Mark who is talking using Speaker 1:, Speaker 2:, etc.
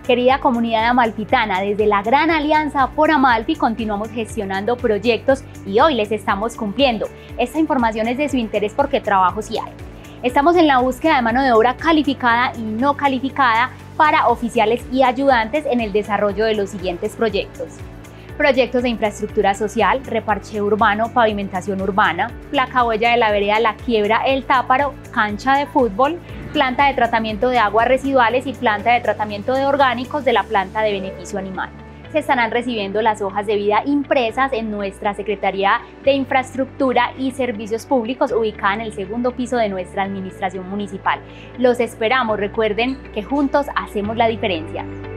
Speaker 1: Querida comunidad amalfitana, desde la gran alianza por Amalfi continuamos gestionando proyectos y hoy les estamos cumpliendo. Esta información es de su interés porque trabajo sí hay. Estamos en la búsqueda de mano de obra calificada y no calificada para oficiales y ayudantes en el desarrollo de los siguientes proyectos. Proyectos de infraestructura social, reparcheo urbano, pavimentación urbana, placa huella de la vereda La Quiebra El Táparo, cancha de fútbol, planta de tratamiento de aguas residuales y planta de tratamiento de orgánicos de la planta de beneficio animal. Se estarán recibiendo las hojas de vida impresas en nuestra Secretaría de Infraestructura y Servicios Públicos, ubicada en el segundo piso de nuestra administración municipal. Los esperamos, recuerden que juntos hacemos la diferencia.